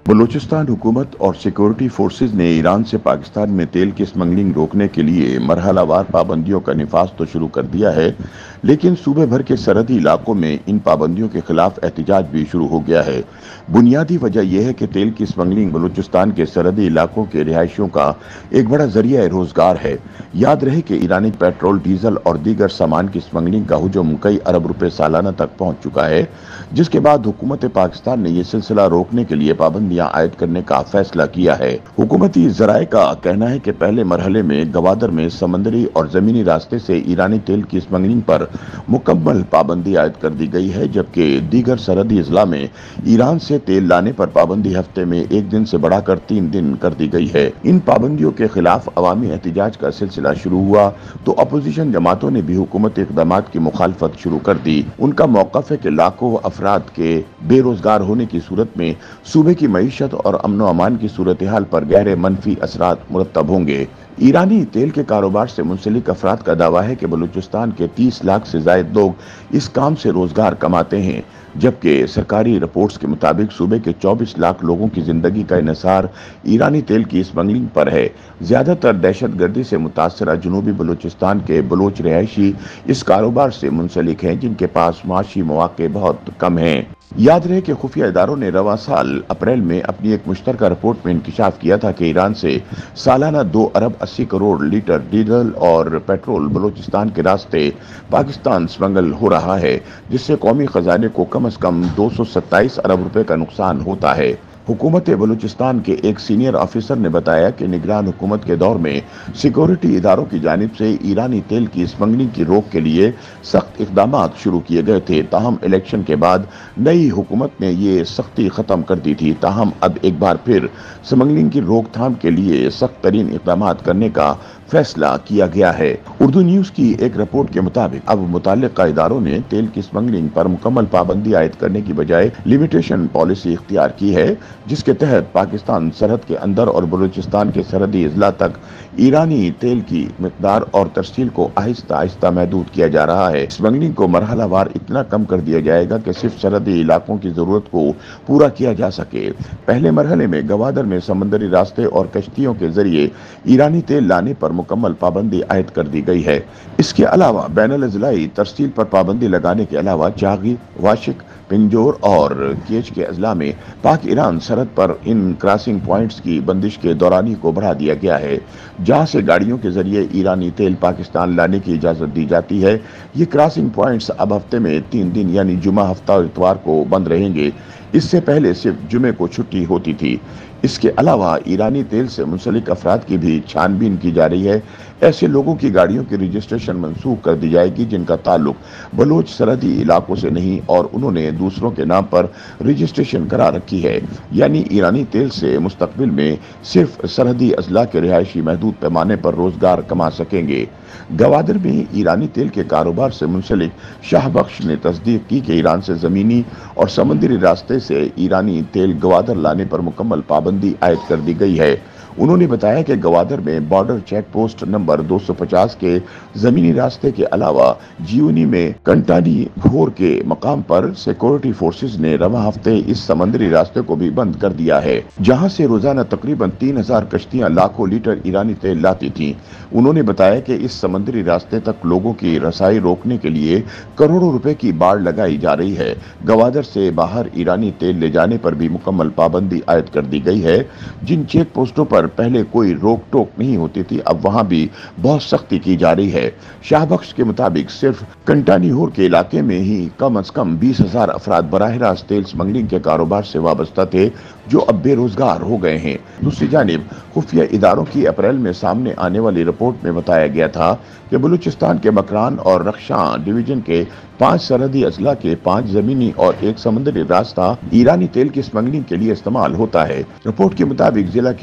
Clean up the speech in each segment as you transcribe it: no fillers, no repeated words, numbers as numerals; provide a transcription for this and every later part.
بلوچستان حکومت اور security forces نے ایران سے پاکستان میں تیل کی اسمگلنگ روکنے کے لیے مرحلہ وار پابندیوں کا نفاذ تو شروع کر دیا ہے، لیکن صوبے بھر کے سرحدی علاقوں میں ان پابندیوں کے خلاف احتجاج بھی شروع ہو گیا ہے۔ بنیادی وجہ یہ ہے کہ تیل کی اسمگلنگ بلوچستان کے سرحدی علاقوں کے رہائشیوں کا ایک بڑا ذریعہ روزگار ہے۔ یاد رہے کہ ایرانی پیٹرول، ڈیزل اور دیگر سامان کی اسمگلنگ کا حجم کئی ارب روپے سالانہ تک پہنچ چکا ہے، جس کے بعد حکومت پاکستان نے یہ سلسلہ روکنے کے لیے پابندیاں عائد کرنے کا فیصلہ کیا ہے۔ حکومتی ذرائع کا کہنا ہے کہ پہلے مرحلے میں گوادر میں سمندری اور زمینی راستے سے ایرانی تیل کی اسمگلنگ پر مکمل پابندی عائد کر دی گئی ہے، جبکہ دیگر سرحدی اضلاع میں ایران سے تیل لانے پر پابندی ہفتے میں 1 دن سے بڑھا کر 3 دن کر دی گئی ہے۔ ان پابندیوں کے خلاف عوامی احتجاج کا سلسلہ شروع ہوا تو اپوزیشن جماعتوں نے بھی حکومتی اقدامات کی مخالفت شروع کر دی۔ ان کا موقف ہے کہ لاکھوں افراد کے بے روزگار ہونے کی صورت میں صوبے کی معیشت اور امن و امان کی صورتحال پر گہرے منفی اثرات مرتب ہوں گے۔ ایرانی تیل کے کاروبار سے منسلک افراد کا دعویٰ ہے کہ بلوچستان کے 30 لاکھ سے زائد لوگ اس کام سے روزگار کماتے ہیں، جبکہ سرکاری رپورٹس کے مطابق صوبے کے 24 لاکھ لوگوں کی زندگی کا انحصار ایرانی تیل کی اسمگلنگ پر ہے۔ زیادہ تر دہشت گردی سے متاثرہ جنوبی بلوچستان کے بلوچ رہائشی اس کاروبار سے منسلک ہیں، جن کے پاس معاشی مواقع بہت کم ہیں۔ یاد رہے کہ خفیہ اداروں نے رواں سال اپریل میں اپنی ایک مشترکہ رپورٹ میں انکشاف کیا تھا کہ ایران سے سالانہ 2 ارب 80 کروڑ لیٹر ڈیزل اور پیٹرول بلوچستان کے راستے پاکستان اسمگل ہو رہا ہے، جس سے قومی خزانے کو کم از کم 227 ارب روپے کا نقصان ہوتا ہے۔ حکومت بلوچستان کے ایک سینئر آفیسر نے بتایا کہ نگران حکومت کے دور میں سیکورٹی اداروں کی جانب سے ایرانی تیل کی اسمگلنگ کی روک کے لیے سخت اقدامات شروع کیے گئے تھے، تاہم الیکشن کے بعد نئی حکومت نے یہ سختی ختم کر دی تھی۔ تاہم اب ایک بار پھر اسمگلنگ کی روک تھام کے لیے سخت ترین اقدامات کرنے کا فیصلہ کیا گیا ہے۔ اردو نیوز کی ایک رپورٹ کے مطابق اب متعلقہ اداروں نے تیل کی اسمگلنگ پر مکمل پابندی عائد کرنے کی بجائے لمیٹیشن پالیسی اختیار کی ہے، جس کے تحت پاکستان سرحد کے اندر اور بلوچستان کے سرحدی اضلاع تک ایرانی تیل کی مقدار اور ترسیل کو آہستہ آہستہ محدود کیا جا رہا ہے۔ اسمگلنگ کو مرحلہ وار اتنا کم کر دیا جائے گا کہ صرف سرحدی علاقوں کی ضرورت کو پورا کیا جا سکے۔ پہلے مرحلے میں گوادر میں سمندری راستے اور کشتیوں کے ذریعے ایرانی تیل لانے پر مکمل پابندی عائد کر دی گئی ہے۔ اس کے علاوہ بین الاضلاعی ترسیل پر پابندی لگانے کے علاوہ چاغی، واشک، پنجور اور کیچ کے اضلاع میں پاک ایران سرحد پر ان کراسنگ پوائنٹس کی بندش کے دورانی کو بڑھا دیا گیا ہے، جہاں سے گاڑیوں کے ذریعے ایرانی تیل پاکستان لانے کی اجازت دی جاتی ہے۔ یہ کراسنگ پوائنٹس اب ہفتے میں 3 دن یعنی جمعہ، ہفتہ اور اتوار کو بند رہیں گے۔ اس سے پہلے صرف جمعے کو چھٹی ہوتی تھی۔ اس کے علاوہ ایرانی تیل سے منسلک افراد کی بھی چھان بین کی جا رہی ہے۔ ایسے لوگوں کی گاڑیوں کی رجسٹریشن منسوخ کر دی جائے گی جن کا تعلق بلوچ سرحدی علاقوں سے نہیں اور انہوں نے دوسروں کے نام پر رجسٹریشن کرا رکھی ہے، یعنی ایرانی تیل سے مستقبل میں صرف سرحدی اضلاع کے رہائشی محدود پیمانے پر روزگار کما سکیں گے۔ گوادر میں ایرانی تیل کے کاروبار سے منسلک شاہ بخش نے تصدیق کی کہ ایران سے زمینی اور سمندری راستے سے ایرانی تیل گوادر لانے پر مکمل پابندی عائد کر دی گئی ہے۔ انہوں نے بتایا کہ گوادر میں بارڈر چیک پوسٹ نمبر 250 کے زمینی راستے کے علاوہ جیونی میں کنٹانی گھور کے مقام پر سیکورٹی فورسز نے رواں ہفتے اس سمندری راستے کو بھی بند کر دیا ہے، جہاں سے روزانہ تقریباً 3000 کشتیاں لاکھوں لیٹر ایرانی تیل لاتی تھیں۔ انہوں نے بتایا کہ اس سمندری راستے تک لوگوں کی رسائی روکنے کے لیے کروڑوں روپے کی باڑ لگائی جا رہی ہے۔ گوادر سے باہر ایرانی تیل لے جانے پر بھی مکمل پابندی عائد کر دی گئی ہے۔ جن چیک پوسٹوں پر پہلے کوئی روک ٹوک نہیں ہوتی تھی، اب وہاں بھی بہت سختی کی جا رہی ہے۔ شاہ بخش کے مطابق صرف کنٹانی ہور کے علاقے میں ہی کم از کم 20,000 افراد براہ راست تیل اسمگلنگ کے کاروبار سے وابستہ تھے، جو اب بے روزگار ہو گئے ہیں۔ دوسری جانب خفیہ اداروں کی اپریل میں سامنے آنے والی رپورٹ میں بتایا گیا تھا کہ بلوچستان کے مکران اور رخشاں ڈویژن کے 5 سرحدی اضلاع کے 5 زمینی اور 1 سمندری راستہ ایرانی تیل کی اسمگلنگ کے لیے استعمال ہوتا ہے۔ رپورٹ کے مطابق ضلع کیچ کی اب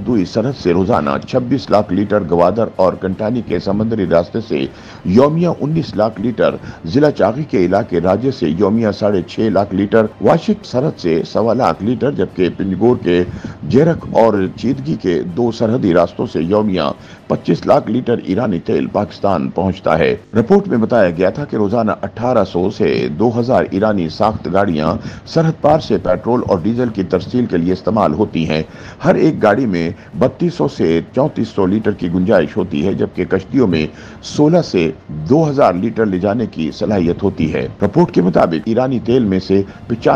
मजदूरी सरहद से रोजाना 26 लाख लीटर गवादर और कंटानी के समंदरी रास्ते से यौमिया 19 लाख लीटर, जिला चागी के इलाके राज्य से यौमिया 6.5 लाख लीटर, वाशिक सरहद से 1.25 लाख लीटर, जबकि पिंजगोर के जेरक और चीदगी के 2 सरहदी रास्तों से यौमिया 25 लाख लीटर ईरानी तेल पाकिस्तान पहुंचता है। रिपोर्ट में बताया गया था कि रोजाना 1800 से 2000 ईरानी साख्त गाड़ियां सरहद पार से पेट्रोल और डीजल की तरसील के लिए इस्तेमाल होती हैं। हर एक गाड़ी में 3200 से 3400 लीटर की गुंजाइश होती है, जबकि कश्तियों में 16 से 2000 लीटर ले जाने की सलाहियत होती है। रिपोर्ट के मुताबिक ईरानी तेल में से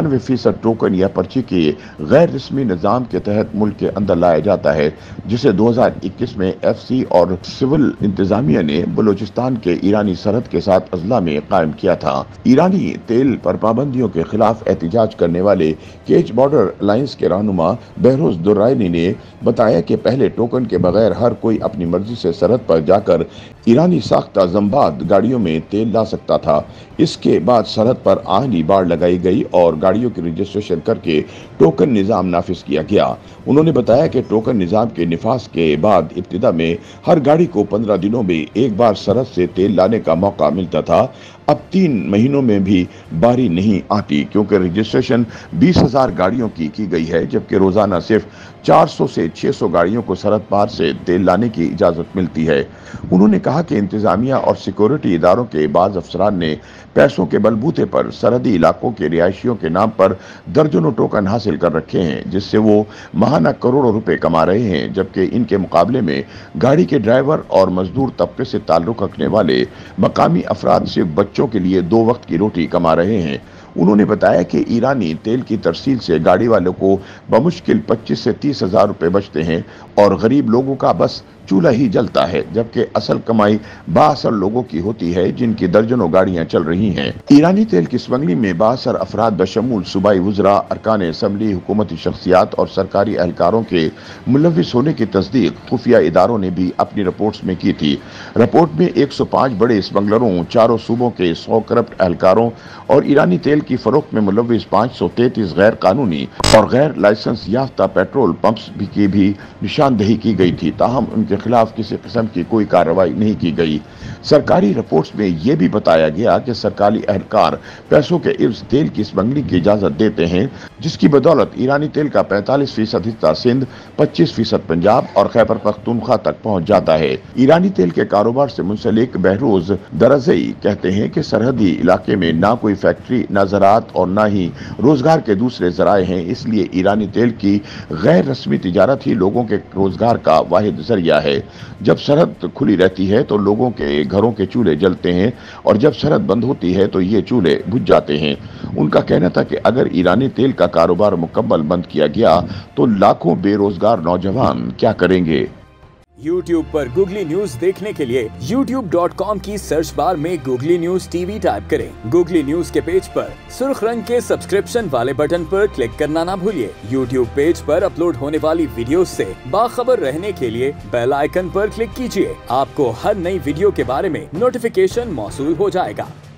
95% टोकन या पर्ची के गैर रस्मी निजाम के तहत मुल्क के अंदर लाया जाता है, जिसे 2021 में FC और सिविल इंतजामिया ने बलूचिस्तान के ईरानी सरहद के साथ अजला में कायम किया था। ईरानी तेल पर पाबंदियों के खिलाफ एहतजाज करने वाले केच बॉर्डर अलायंस के रहनुमा बहरोज दुर्रानी ने बताया कि पहले टोकन के बगैर हर कोई अपनी मर्जी से सरहद पर जाकर ईरानी साख्ता जंबाद गाड़ियों में तेल ला सकता था। इसके बाद सरहद पर आहनी बाड़ लगाई गई और गाड़ियों की रजिस्ट्रेशन करके टोकन निजाम नाफिज किया गया। उन्होंने बताया कि टोकन निजाम के निफाज के बाद इब्तिदा में हर गाड़ी को 15 दिनों में एक बार सरहद से तेल लाने का मौका मिलता था। अब 3 महीनों में भी बारी नहीं आती, क्योंकि रजिस्ट्रेशन 20,000 गाड़ियों की गई है, जबकि रोजाना सिर्फ 400 से 600 गाड़ियों को सरहद पार से तेल लाने की इजाजत मिलती है। उन्होंने कहा कि इंतजामिया और सिक्योरिटी इदारों के बाज अफसरान ने पैसों के बलबूते पर सरहदी इलाकों के रिहायशियों के नाम पर दर्जनों टोकन हासिल कर रखे हैं, जिससे वो माहाना करोड़ों रुपए कमा रहे हैं, जबकि इनके मुकाबले में गाड़ी के ड्राइवर और मजदूर तबके से ताल्लुक रखने वाले मकामी अफराद सिर्फ बच्चों के लिए 2 वक्त की रोटी कमा रहे हैं। उन्होंने बताया कि ईरानी तेल की तरसील से गाड़ी वालों को बमुश्किल 25 से 30 हजार रुपए बचते हैं और गरीब लोगों का बस चूल्हा ही जलता है, जबकि असल कमाई बाअसर लोगों की होती है जिनकी दर्जनों गाड़ियां चल रही हैं। ईरानी तेल की स्मगलिंग में बाअसर अफराद बशमूल सूबाई वुज़रा, अरकान असम्बली, हुकूमती शख्सियात और सरकारी एहलकारों के मुलव्विस होने की तस्दीक खुफिया इदारों ने भी अपनी रिपोर्ट्स में की थी। रिपोर्ट में 105 बड़े स्मगलरों, 4 सूबों के 100 करप्ट एहलकारों और ईरानी तेल की फरोख्त में मुलव्विस 533 गैर कानूनी और गैर लाइसेंस याफ्ता पेट्रोल पंप्स की भी निशानदेही की गई थी, ताहम उनके खिलाफ किसी किस्म की कोई कार्रवाई नहीं की गई। सरकारी रिपोर्ट्स में यह भी बताया गया कि सरकारी एहलकार पैसों के इर्ज तेल की स्मगलिंग की इजाजत देते हैं, जिसकी बदौलत ईरानी तेल का 45% हिस्सा सिंध, 25% पंजाब और खैबर पख्तूनख्वा तक पहुंच जाता है। ईरानी तेल के कारोबार से मुंसलिक बहरोज दरजई कहते हैं कि सरहदी इलाके में ना कोई फैक्ट्री, ना ज़राअत और ना ही रोजगार के दूसरे जराए हैं, इसलिए ईरानी तेल की गैर रस्मी तिजारत ही लोगों के रोजगार का वाहिद जरिया है। जब सरहद खुली रहती है तो लोगों के घरों के चूल्हे जलते हैं और जब सरहद बंद होती है तो ये चूल्हे बुझ जाते हैं। उनका कहना था कि अगर ईरानी तेल का कारोबार मुकम्मल बंद किया गया तो लाखों बेरोजगार नौजवान क्या करेंगे। YouTube पर गूगली न्यूज देखने के लिए youtube.com की सर्च बार में गूगली न्यूज टीवी टाइप करें। गूगली न्यूज के पेज पर सुर्ख रंग के सब्सक्रिप्शन वाले बटन पर क्लिक करना ना भूलिए। YouTube पेज पर अपलोड होने वाली वीडियोस से बाखबर रहने के लिए बेल आइकन पर क्लिक कीजिए। आपको हर नई वीडियो के बारे में नोटिफिकेशन मौसूल हो जाएगा।